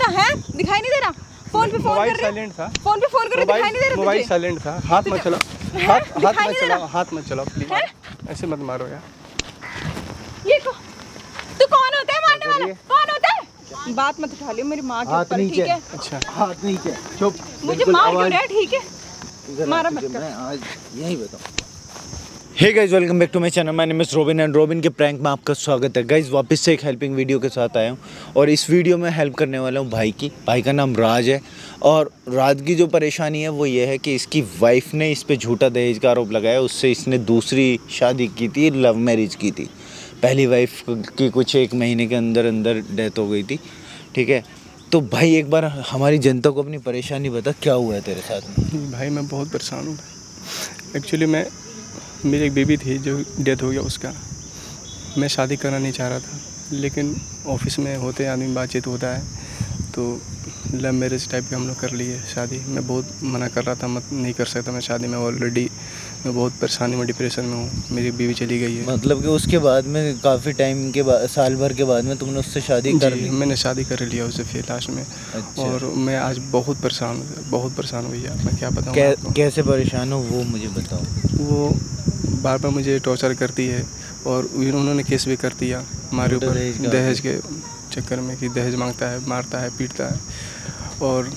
रहा है? दिखाई नहीं दे रहा? फोन पे फोन मोबाइल कर रहे साइलेंट था। फोन पे फोन कर रहे, दिखाई नहीं दे रहा तुझे? मोबाइल साइलेंट था। हाथ मत चलाओ, हाथ मत चलाओ प्लीज, ऐसे मत मारो यार। ये तू कौन होता है मारने वाला? कौन होता है? बात मत उठा लियो मेरी माँ के ऊपर, ठीक है? अच्छा हाथ नीचे, चुप। मुझे मार क्यों रहा है? ठीक है, मारा मत कर। मैं आज यही बताऊं। Hey guys, welcome back to my channel. My name is Robin and Robin के प्रैंक में आपका स्वागत है। गाइस वापस से एक हेल्पिंग वीडियो के साथ आया हूँ और इस वीडियो में हेल्प करने वाला हूँ भाई की। भाई का नाम राज है और राज की जो परेशानी है वो ये है कि इसकी वाइफ ने इस पे झूठा दहेज का आरोप लगाया। उससे इसने दूसरी शादी की थी, लव मैरिज की थी। पहली वाइफ की कुछ 1 महीने के अंदर अंदर डेथ हो गई थी, ठीक है? तो भाई एक बार हमारी जनता को अपनी परेशानी बता, क्या हुआ है तेरे साथ में? भाई मैं बहुत परेशान हूँ। एक्चुअली मेरी एक बेबी थी जो डेथ हो गया उसका। मैं शादी करना नहीं चाह रहा था, लेकिन ऑफिस में होते आदमी बातचीत होता है तो लव मैरिज टाइप की हम लोग कर लिए शादी। मैं बहुत मना कर रहा था, मत नहीं कर सकता मैं शादी में। ऑलरेडी मैं बहुत परेशानी में, डिप्रेशन में हूँ। मेरी बीवी चली गई है। मतलब कि उसके बाद में काफ़ी टाइम के बाद, साल भर के बाद में तुमने उससे शादी कर ली? मैंने शादी कर लिया उससे फिर लास्ट में। अच्छा। और मैं आज बहुत परेशान हूँ भैया। मैं क्या बताऊँ? कैसे परेशान हो वो मुझे बताओ। वो बार बार मुझे टॉर्चर करती है और उन्होंने केस भी कर दिया हमारे ऊपर दहेज के चक्कर में, कि दहेज मांगता है, मारता है, पीटता है और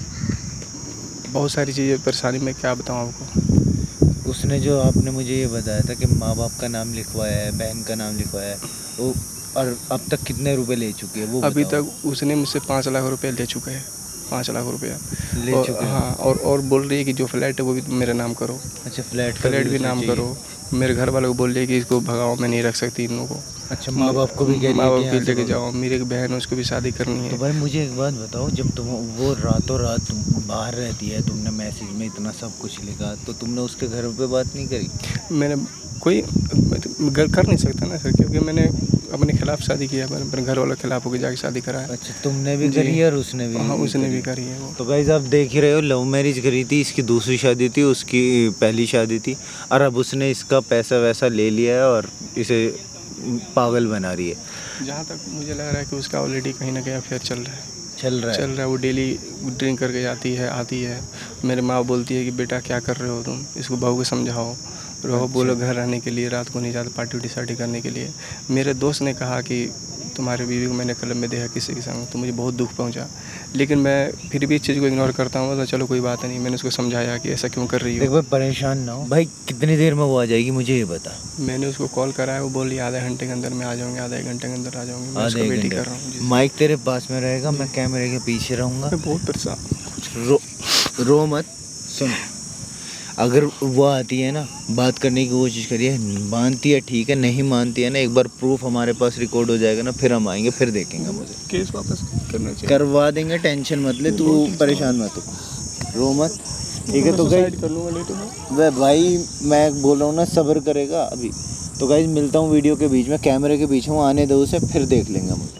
बहुत सारी चीज़ें परेशानी में क्या बताऊँ आपको। उसने जो आपने मुझे ये बताया था कि माँ बाप का नाम लिखवाया है, बहन का नाम लिखवाया है, वो और अब तक कितने रुपए ले चुकी है वो अभी बताओ। तक उसने मुझसे 5 लाख रुपये ले चुका है। 5 लाख रुपया ले चुके हैं। हाँ, और बोल रही है कि जो फ्लैट है वो भी मेरा नाम करो। अच्छा, फ्लैट भी नाम करो। मेरे घर वालों को बोल रही है कि इसको भगाओ, मैं नहीं रख सकती इन लोगों को। अच्छा, माँ बाप को भी कह रही है? माँ बाप को लेके जाओ। मेरी एक बहन है, उसको भी शादी करनी है। तो भाई मुझे एक बात बताओ, जब तुम वो रातों रात बाहर रहती है, तुमने मैसेज में इतना सब कुछ लिखा, तो तुमने उसके घर पे बात नहीं करी? मैंने कोई कर नहीं सकता ना सर, क्योंकि मैंने अपने खिलाफ शादी किया है। मैंने घर वालों के खिलाफ होकर जाके शादी करा है। अच्छा, तुमने भी करी है और उसने भी? हाँ, उसने भी करी है वो। तो गाइस आप देख ही रहे हो, लव मैरिज करी थी, इसकी दूसरी शादी थी, उसकी पहली शादी थी, और अब उसने इसका पैसा वैसा ले लिया है और इसे पागल बना रही है। जहाँ तक मुझे लग रहा है कि उसका ऑलरेडी कहीं ना कहीं अफेयर चल रहा है। वो डेली ड्रिंक करके जाती है, आती है। मेरे माँ बोलती है कि बेटा क्या कर रहे हो तुम, इसको बहू को समझाओ। रहो, बोलो घर रहने के लिए, रात को नहीं जाता पार्टी उटी शार्टी करने के लिए। मेरे दोस्त ने कहा कि तुम्हारे बीवी को मैंने क्लब में देखा किसी के संग, तो मुझे बहुत दुख पहुंचा। लेकिन मैं फिर भी इस चीज़ को इग्नोर करता हूँ। तो चलो कोई बात नहीं, मैंने उसको समझाया कि ऐसा क्यों कर रही हो। देखो परेशान ना हो भाई, कितनी देर में वो आ जाएगी मुझे ये बता। मैंने उसको कॉल करा है, वो बोल रही आधे घंटे के अंदर मैं आ जाऊँगी, आधे घंटे के अंदर आ जाऊँगी। मैं उसको वेट कर रहा हूँ। माइक तेरे पास में रहेगा, मैं कैमरे के पीछे रहूँगा। मैं बहुत परेशान। रो मत, सुन। अगर वो आती है ना, बात करने की कोशिश करिए, मानती है ठीक है, नहीं मानती है ना, एक बार प्रूफ हमारे पास रिकॉर्ड हो जाएगा ना, फिर हम आएंगे, फिर देखेंगे। मुझे केस वापस करना चाहिए। करवा देंगे, टेंशन मत ले, तू परेशान मत हो, रो मत, ठीक है? तो गाइस कर लूँगा नहीं तो वह भाई मैं बोल रहा हूँ ना, सब्र करेगा अभी। तो गाइस मिलता हूँ वीडियो के बीच में, कैमरे के बीच में, आने दो उसे, फिर देख लेंगे हम।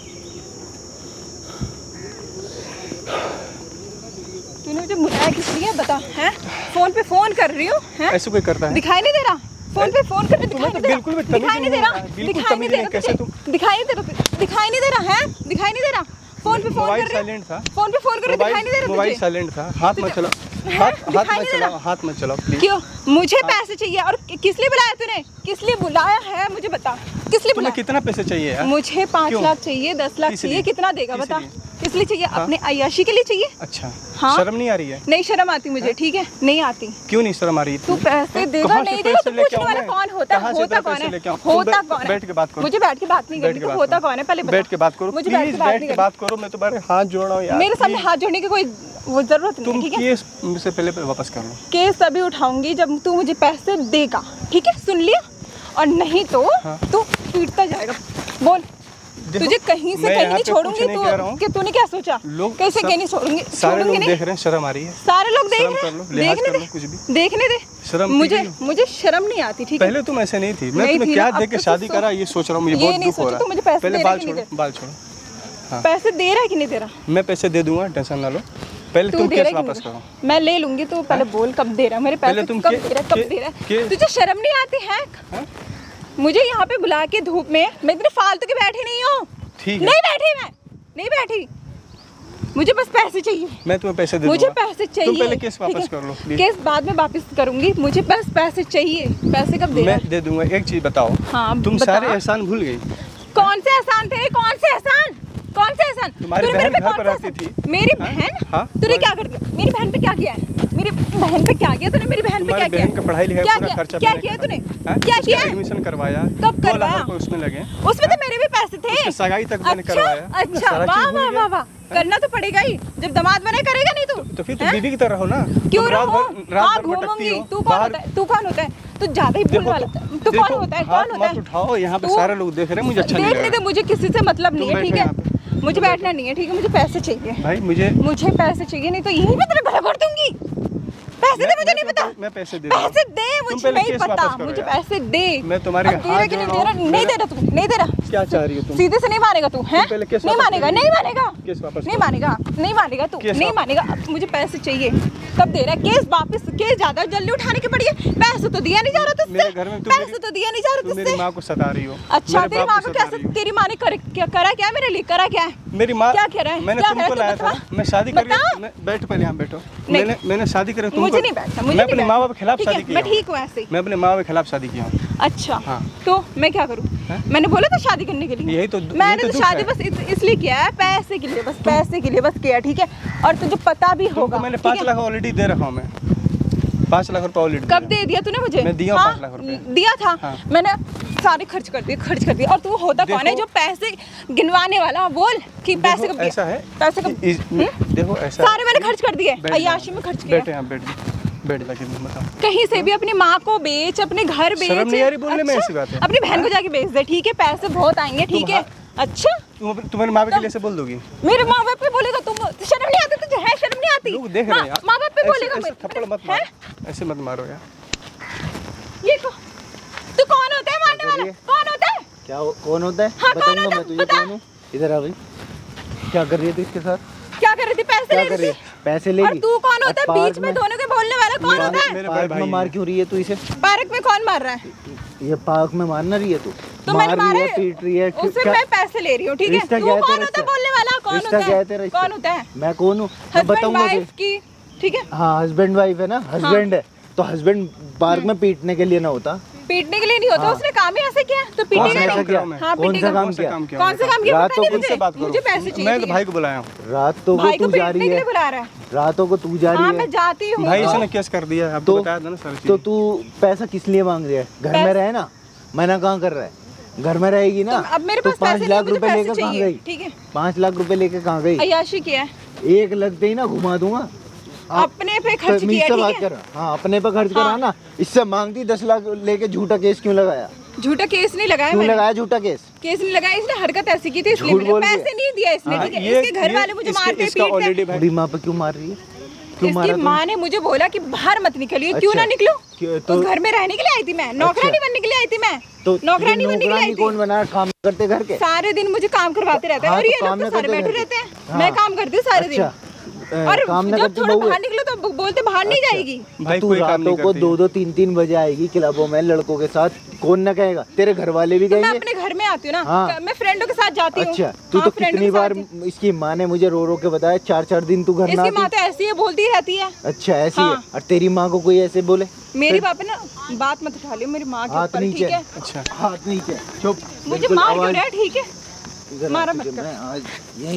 मुझे बुलाया किस लिए बता? हैं? फोन पे फोन कर रही हूँ, हैं? ऐसे कोई करता है? दिखाई नहीं दे रहा? फोन पे फोन कर, दिखाई नहीं दे रहा? बिल्कुल दिखाई नहीं दे रहा? दिखाई नहीं दे रहा? कैसे तुम? दिखाई नहीं दे रहा? दिखाई नहीं दे रहा है? दिखाई नहीं दे रहा? फोन पे फोन कर रही साइलेंट था। फोन पे फोन कर रही, दिखाई नहीं दे रहा? मोबाइल साइलेंट था। हाथ मत चलाओ, हाथ मत चलाओ प्लीज। क्यों? मुझे पैसे चाहिए। और किस लिए बुलाया तूने? किस लिए बुलाया है मुझे बता, किस लिए बुलाया? कितना पैसे चाहिए यार? मुझे 5 लाख चाहिए, 10 लाख चाहिए, कितना देगा बता? किस लिए चाहिए? अपने अय्याशी के लिए चाहिए? अच्छा, हाँ? शर्म नहीं आ रही है? नहीं शर्म आती मुझे, ठीक है? नहीं आती। क्यों नहीं शर्म आ रही? तू पैसे देगा नहीं देगा तो पूछने वाला कौन होता है? होता कौन है? होता कौन है? बैठ के बात करो। मुझे बैठ के बात नहीं करनी, तो होता कौन है पहले बता। बैठ के बात करो, मुझे प्लीज बैठ के बात करो। मैं तुम्हारे हाथ जोड़ रहा हूँ यार। मेरे सामने हाथ जोड़ने की कोई वो जरूरत नहीं, ठीक है? केस मुझसे पहले वापस कर लो। केस तभी उठाऊंगी जब तू मुझे पैसे देगा, ठीक है? सुन लिया? और नहीं तो तू पीटता जाएगा। बोल, तुझे कहीं से कहीं नहीं छोड़ूंगी। तू कि तूने क्या सोचा? कैसे कहीं नहीं छोड़ूंगी? सारे लोग देख रहे हैं, शर्म आ रही है। सारे लोग देख रहे हैं, देखने दे, कुछ भी देखने दे। शर्म मुझे शर्म नहीं आती, ठीक है? पहले तुम ऐसे नहीं थी। मैं तुम्हें क्या देख के शादी करा ये सोच रहा हूँ। मुझे बहुत दुख हो रहा है। तू मुझे पैसे पहले दे बाल रहा है छोड़ो, बाल छोड़ो। पैसे दे रहा है कि नहीं दे रहा? मैं पैसे दे दूंगा, टेंशन ना लो। पहले तुम केस वापस करो। मैं ले लूंगी, तू पहले बोल कब दे रहा है मेरे पैसे? कब दे रहा है? तुझे शर्म नहीं आती है? मुझे यहाँ पे बुला के धूप में, मैं इतने फालतू की बैठी नहीं हूँ। ठीक है। नहीं बैठी, मैं नहीं बैठी। मुझे बस पैसे चाहिए। मैं तुम्हें पैसे दे मुझे दूंगा। पैसे चाहिए। तुम पहले केस वापस कर लो प्लीज। केस बाद में वापस करूंगी, मुझे बस पैसे चाहिए। पैसे कब दे? मैं दे दूंगा। एक चीज बताओ, हाँ, तुम बता। सारे एहसान भूल गई? कौन से एहसान थे? कौन से एहसान? कौन से एहसान? तुम्हारी तूने मेरे बहन पे घर कौन पर सा रहती एहसान? थी। मेरी बहन? हाँ? तूने क्या कर दिया? मेरी बहन पे क्या किया है? मेरी बहन पे क्या किया तूने? मेरी बहन पे क्या किया? बहन का पढ़ाई लिखाई क्या पूरा किया? खर्चा क्या मैंने किया करा। तूने? हाँ? क्या उसका किया? एडमिशन करवाया। कब 2 लाख करवाया? रुपए उसमें लगे। उसमें तो मेरे भी पैसे थे। उसकी सगाई तक मैंने अच्छा, करवाया। अच्छा, सारा वाह चीज़ भूल वाह गया। वाह वाह, करना तो पड़ेगा ही। जब दामाद बने करेगा नहीं तो फिर तुम हैं? बीबी की तरह हो ना। क्यों तुम रात रहूं? भर हाँ, भटकती घूमूंगी। हो तू कौन बाहर। होता है? तू कौन होता है? तू ज्यादा ही भूल वाला है। तू कौन होता है? कौन होता है? मत उठाओ, यहाँ पे तू- सारे लोग देख रहे हैं, मुझे अच्छा नहीं देख लग नहीं दे, रहा। मुझे किसी से मतलब नहीं है, तुम ठीक बैठो है? यहाँ पे। मुझे बैठना नहीं है, ठीक है? मुझे पैसे चाहिए भाई मुझे पैसे चाहिए, नहीं तो यहीं पे तेरा गला घोट दूंगी। पैसे दे, मुझे नहीं पता। मैं पैसे दे दूंगा। पैसे दे, तुम मुझे पहले नहीं केस पता। वापस करो मुझे यार। पैसे दे। मैं तुम्हारे अब दे रहा हाथ कि नहीं जोड़ दे रहा? रहा हूँ। नहीं दे रहा तू, नहीं दे रहा। क्या चाह रही हो तुम? सीधे से नहीं मानेगा तू, हैं? पहले केस नहीं वापस मानेगा, करो। नहीं मानेगा, केस वापस नहीं करो। मानेगा, नहीं मानेगा तू, केस नहीं वापस- मानेगा। अब मुझे पैसे चाहिए। कब दे रहा है? केस वापस, केस ज्यादा जल्दी उठाने की पड़ी है। पैसे तो दिया नहीं जा रहा तुझसे। मेरे घर में तुम पैसे तो दिया नहीं जा रहा तुम मेरी तुझसे। माँ को सता रही हो। अच्छा, मेरे तेरी बाप माँ को क्या सता रही हो। तेरी माँ ने करा क्या मेरे लिए? करा क्या है? मेरी माँ क्या कह रहा है? मैंने क्या तुमको कह रहा है? लाया था। तू मैं शादी बता। करके बैठ पहले यहाँ बैठो। नहीं। मैंने शादी करके तुमको मुझे नहीं बैठना, मुझे मैं नहीं अपने माँ बाप के बैठना। खिलाफ ठीक है, शादी की मैं हूँ। ठीक हूँ ऐसे ही। मैं अपने माँ बाप के खिलाफ शादी किया हूँ। अच्छा, हाँ। तो मैं क्या करूँ? मैंने बोला था शादी करने के लिए। यही तो मैंने तो दुख शादी है। बस इसलिए किया है, पैसे के लिए, बस पैसे के लिए बस किया, ठीक है? और तुझे पता भी होगा। मैंने ठीक 5 है? लाख ऑलरेडी दे रखा हूँ। मैं 5 लाख रुपए ऑलरेडी कब दे दिया तूने मुझे? मैं दिया हूँ हाँ, 5 लाख रुपए। दिया था। हाँ। मैंने सारे खर्च कर दिए। और तू होता कौन है देखो- जो पैसे गिनवाने वाला? बोल कि पैसे कब दिए? ऐसा है। पैसे कब? देखो ऐसा सारे मैंने खर्च कर दिए, बैठ अय्याशी जाओ। में खर्च किया। बैठे यहाँ बैठ जाके बताओ। कहीं से भी अपनी माँ को बेच, अपने घर बेच। शर्म नहीं आ रही बोलने में? ऐसी बात है। अपनी बहन को जाके बेच दे, ठीक है? पैसे बहुत आएंगे, ठीक है? अच्छा, तुम्हारे माँ बाप के लिए ऐसे बोल दोगी? मेरे माँ बाप पे बोलेगा तुम? शर्म नहीं आती तुझे? है शर्म नहीं आती? लोग देख रहे हैं यार। माँ बाप पे ऐसे- बोलेगा ऐसे थप्पड़ मत हैं? मारो। ऐसे मत मारो यार। ये तू कौन होता है मारने वाला? कौन होता है? क्या कौन होता है? हाँ, कौन बताऊंगा होता मैं है? तुझे बता। कौन हूँ। इधर आ भाई। क्या कर रही है तू इसके साथ? क्या कर रही थी? पैसे क्या ले कर रही रही थी। है? पैसे लेगी? और तू कौन होता है पार्क बीच में दोनों के बोलने वाला? कौन होता है? मेरे बड़े पार्क भाई में मार हैं। क्यों रही है तू इसे? पार्क में कौन मार रहा है? ये पार्क में मारना रही है तू? तो मैंने मार रही मारा है, पीट रही है। उससे क्या- मैं पैसे ले रही हूँ, ठीक है? रिश्ता तू क्या है कौन तेरा होता है रिश्ता? बोलने वाला? कौन रिश्ता होता क्या है? है तेरा रिश्ता? कौन होता है? मैं कौन हूँ? मैं हस्बैंड बताऊंगा वाइफ की, ठीक है? हाँ, हस्बैंड वाइफ है ना। हस्बैंड है तो हस्बैंड पार्क में पीटने के लिए ना होता। पीटने के लिए नहीं होता। हाँ। उसने काम ही ऐसे किया तो कौन पीटेगा सा नहीं। ऐसा किया? हाँ, कौन पीटेगा। सा काम कौन सा किया? काम किया? कौन सा काम किया? रात पता को नहीं उनसे बात मुझे। करो। मुझे पैसे चाहिए। मैं तो ठीक है? भाई को बुलाया हूँ। रातों को भाई को तू जा पीटने रही के लिए है। बुला रहा है। रातों को तू जा हाँ, रही मैं है। जाती हूँ। भाई हाँ। इसने केस कर दिया है। आपको तो- बताया था ना सारी तो चीज़। तू पैसा किस लिए मांग रही है? घर में रहे ना, मना कहाँ कर रहा है? घर में रहेगी ना। अब मेरे तो पास 5 पैसे लाख नहीं, मुझे रुपए लेकर पैसे कहाँ चाहिए, गई? ठीक है? 5 लाख रुपए लेकर कहाँ गई? अय्याशी किया है, एक लगते ही ना घुमा दूंगा। अपने पे खर्च तमीज़ किया, से ठीक बात है? कर। हाँ, अपने पे खर्च करा हाँ। ना। इससे मांगती 10 लाख लेके झूठा केस क्यों लगाया? झूठा केस नहीं लगाया क्यों मैंने। लगाया झूठा केस? केस नहीं लगाया, इसने हरकत ऐसी की थी इसलिए झूठ मैंने बोल के। पैसे नहीं दिया इसने, हाँ, ठीक है? ये- इसके घर ये- वाले मुझे इसके- मारते इसका पीटते। ऑलरेडी भाई बूढ़ी माँ पे क्यों मार रही है? क्यों मारा इसकी तूने? माँ ने मुझे बोला कि बाहर मत निकलिए। क्यों ना अच्छा। निकलूं? क्यों- तो घर में रहने के लिए आई थी मैं, नौकरानी बनने के लिए आई थी मैं। तो नौकरानी बनने के लिए आई नौकरानी थी। कौन बना? काम करते घर के? सारे दिन मुझे काम करवाते रहते हैं हाँ, और तो ये लोग काम तो न सारे करते बैठे घर रहते के। हैं। हाँ। मैं काम करती हूँ सारे दिन। अच्छा, और काम न जब करती थोड़ा बहू है? बाहर निकलो तो बोलते बाहर नहीं जाएगी। भाई तू कोई काम रातों नहीं को करती। 2-2 3-3 बजे आएगी क्लबों में लड़कों के साथ। कौन ना कहेगा? तेरे घर वाले भी तो मैं कहेंगे। अपने घर में आती हूँ ना, हाँ। मैं फ्रेंडों के साथ जाती हूँ। अच्छा, तू हाँ, तो फ्रेंडों कितनी के साथ बार जाती- इसकी माँ ने मुझे रो रो के बताया 4-4 दिन तू घर ना इसकी माँ आती। तो ऐसी है, बोलती रहती है। अच्छा, ऐसी हाँ। है। और तेरी माँ को कोई ऐसे बोले? मेरी बाप ना, बात मत उठा लियो मेरी माँ के हाथ ऊपर, नीचे। ठीक है? अच्छा हाथ नीचे। चुप। मुझे बिल्कुल मार क्यों आवाज- रहा है, ठीक है? इधर आ, मारा तुझे मत कर। मैं आज यही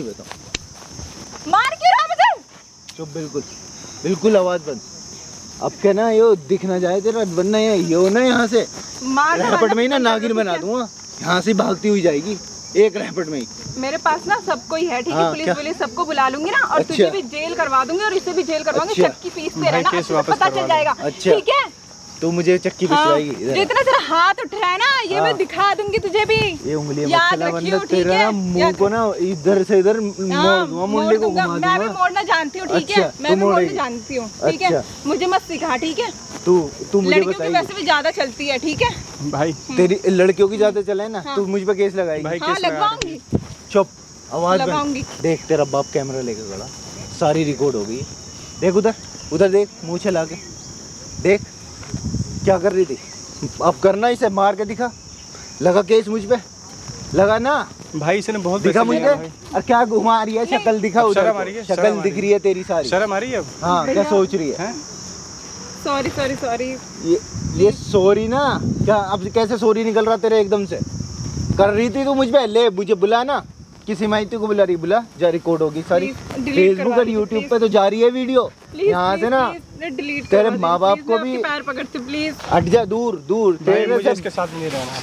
बताऊं। मार क्यों रहा मुझे? चुप, बिल्कुल बिल्कुल आवाज बंद। अब क्या ना यो दिख ना जाए तेरा, वरना यो ना यहाँ से मार रैपट में ही ना नागिन बना दूंगा। यहाँ से भागती हुई जाएगी एक रैपट में ही। मेरे पास ना सबको ही है, ठीक है? हाँ, पुलिस क्या? पुलिस सबको बुला लूंगी ना, और अच्छा। तुझे भी जेल करवा दूंगी और इसे भी जेल करवाऊंगी। अच्छा। चक्की पीसते भाई, रहना, केस अच्छे से वापस पता करवा चल दो। जाएगा, अच्छा। ठीक है? तू मुझे चक्की हाँ, पिसवाएगी। इधर आ। जितना तेरा हाथ उठ रहा है ना, ये हाँ। मैं दिखा दूंगी तुझे भी। ये उंगलियां मत याद चला, रखियो, वरना ठीक तेरा है? ना मुंह याद- को ना इधर से इधर मोड़ हाँ, दूंगा, मोड़ मुंडे को दूंगा। घुमा मैं भी दूंगा। मोड़ना जानती हूँ, ठीक है? अच्छा, मैं तू भी मोड़ना मोड़ेगी। जानती हूँ, ठीक है? अच्छा। मुझे मत सिखा, ठीक है? तू मुझे लड़कियों की बताइए। वैसे भी ज्यादा चलती है, ठीक है? भाई तेरी लड़कियों की ज्यादा चले ना, हाँ। तू मुझ पे केस लगाएगी। भाई हाँ, केस लगा लगवाऊंगी। चुप, आवाज बंद। लगाऊंगी। देख तेरा बाप कैमरा लेके खड़ा, सारी रिकॉर्ड हो गई। देख उधर, उधर देख, मुंह चला के देख क्या कर रही थी। अब करना इसे, मार के दिखा। लगा केस मुझ पे, लगा ना? भाई इसने बहुत दिखा पैसे मुझे। लिए भाई। और क्या घुमा रही है, शक्ल दिखा अब उधर शर्म को। आ रही है, शक्ल शर्म आ दिख रही रही है तेरी सारी। शर्म आ रही है अब? हाँ, क्या सोच रही है? हैं? Sorry sorry sorry. ये सॉरी ना, क्या अब कैसे सॉरी निकल रहा तेरे एकदम से? कर रही थी तू मुझ पे, ले मुझे बुला ना, किसी माहिती को बुला रही, बुला जा, रिकॉर्ड होगी सारी फेसबुक और यूट्यूब पे तो जा रही है वीडियो। यहाँ से ना डिलीट तेरे माँ बाप को भी पैर पकड़ते प्लीज। हट जा, दूर दूर। भाई मुझे इसके साथ नहीं रहना।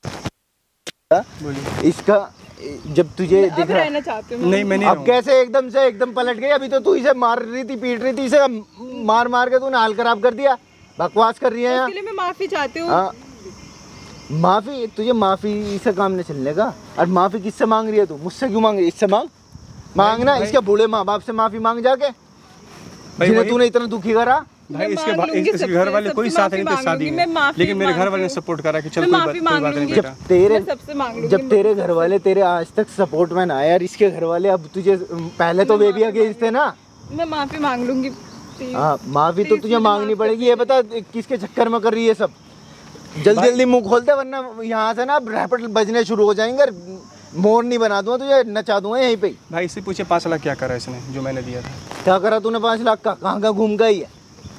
बोलिए। इसका जब तुझे दिख रहा रहना चाहती हूँ नहीं, मैं नहीं अब कैसे एकदम से एकदम पलट गई? अभी तो तू इसे मार रही थी, पीट रही थी, इसे मार मार के तूने हाल खराब कर दिया। बकवास कर रही है यहाँ। इसके लिए मैं माफी चाहती हूँ। हाँ, माफी? तुझे माफी से काम नहीं चलने का। और माफी किससे मांग रही है तू? मुझसे क्यों मांग रही है? इससे मांगना, इसके बूढ़े माँ बाप से माफी मांग जाके, जिन्हें तूने इतना दुखी करा। भाई इसके घर वाले कोई साथ नहीं थे शादी में, लेकिन मेरे घर वाले ने सपोर्ट करा कि चल कोई बात नहीं बेटा। जब तेरे घर वाले तेरे आज तक सपोर्ट में ना आए, यार इसके घर वाले अब तुझे, पहले तो बेबी अगेंस्ट थे ना। मैं माफी मांग लूंगी। हाँ, माफी तो तुझे मांगनी पड़ेगी। ये बता किसके चक्कर में कर रही है सब? जल्दी जल्दी मुंह खोलते, वरना यहाँ से ना रैपट बजने शुरू हो जाएंगे। मोर नहीं बना दूंगा तुझे, नचा दूंगा यहीं पे। भाई इससे पूछे 5 लाख क्या करा इसने जो मैंने दिया था? क्या करा तूने 5 लाख का? कहाँ कहाँ घूम गई है?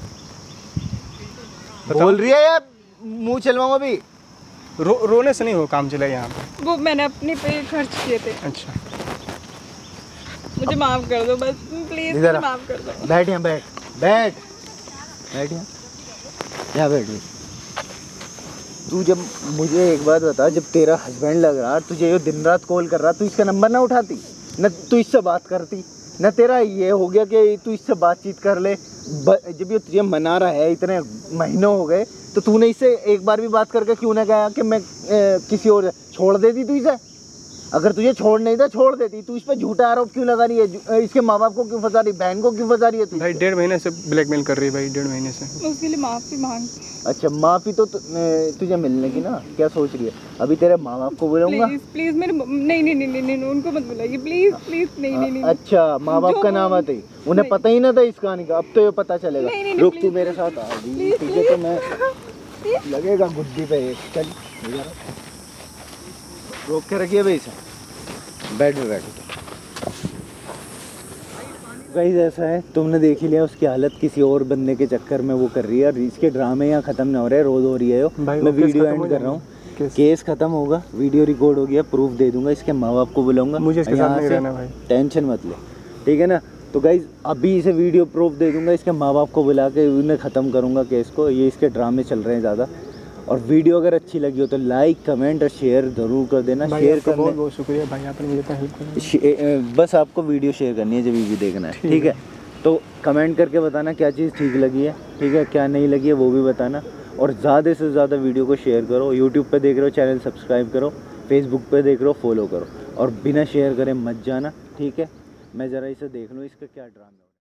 बोल रही है यार, मुंह चलवाऊंगा अभी। रोने से नहीं हो काम चला यहाँ पे। वो मैंने अपने पे खर्च किए थे। अच्छा, मुझे माफ कर दो बस, प्लीज इधर आ। माफ कर दो। बैठ यहाँ, बैठ बैठ बैठ यहाँ बैठ। तू जब मुझे एक बात बता, जब तेरा हस्बैंड लग रहा, तुझे ये दिन रात कॉल कर रहा, तू इसका नंबर ना उठाती, न तू इससे बात करती, न तेरा ये हो गया कि तू इससे बातचीत कर ले। जब ये तुझे मना रहा है, इतने महीने हो गए, तो तूने इससे एक बार भी बात करके क्यों ना कहा कि मैं किसी और छोड़ देती? तू इसे अगर तुझे छोड़ नहीं था, छोड़ देती। तू इस पर झूठा आरोप क्यों लगा रही है? इसके माँ बाप को क्यों फंसा रही, बहन को क्यों फंसा रही है तू? भाई 1.5 महीने से ब्लैकमेल कर रही है भाई, 1.5 महीने से। उसके लिए माफी मांग। अच्छा, माफी तो तुझे मिलने की ना, क्या सोच रही है? अभी तेरे माँ बाप को बुलाऊंगा। प्लीज प्लीज मेरे नहीं उनको मत बुलाइए प्लीज प्लीज। नहीं। अच्छा, माँ बाप का नाम आते ही उन्हें पता ही ना था इस कहानी का, अब तो ये पता चलेगा। रुक, तू मेरे साथ आ गई, तुझे तो मैं लगेगा गुद्दी पे एक। चल रोक के रखिए भाई से। बैठ। गाइस ऐसा है, तुमने देख ही लिया उसकी हालत, किसी और बंदे के चक्कर में वो कर रही है। और इसके ड्रामे यहाँ खत्म नहीं हो रहे, रोज हो रही है। मैं वीडियो एंड कर रहा हूँ, केस खत्म होगा, वीडियो रिकॉर्ड हो गया, प्रूफ दे दूंगा, इसके माँ बाप को बुलाऊंगा। मुझे इसके साथ नहीं रहना भाई, टेंशन मत ले, ठीक है ना? तो गाइज अभी इसे वीडियो प्रूफ दे दूंगा, इसके माँ बाप को बुला के उन्हें ख़त्म करूँगा केस को। ये इसके ड्रामे चल रहे हैं ज़्यादा। और वीडियो अगर अच्छी लगी हो तो लाइक, कमेंट और शेयर ज़रूर कर देना। शेयर करने बहुत बहुत शुक्रिया भाई, आपने मुझे इतना हेल्प किया। बस आपको वीडियो शेयर करनी है जब भी देखना है, ठीक है? तो कमेंट करके बताना क्या चीज़ ठीक लगी है, ठीक है, क्या नहीं लगी है वो भी बताना। और ज़्यादा से ज़्यादा वीडियो को शेयर करो। यूट्यूब पे देख रहे हो, चैनल सब्सक्राइब करो। फेसबुक पे देख रहे हो, फॉलो करो। और बिना शेयर करे मत जाना, ठीक है? मैं ज़रा इसे देख लूँ, इसका क्या ड्रामा है।